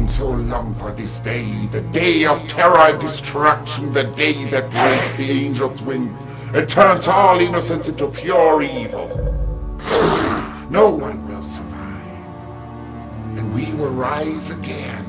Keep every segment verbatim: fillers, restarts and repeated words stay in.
waiting so long for this day, the day of terror and destruction, the day that breaks the angel's wings and turns all innocence into pure evil. No one will survive, and we will rise again.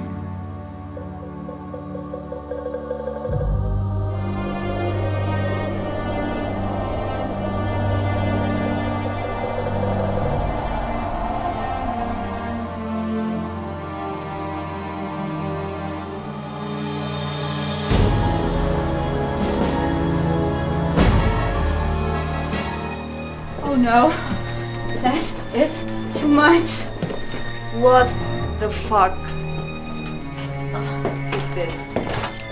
Oh no, that is too much. What the fuck is this?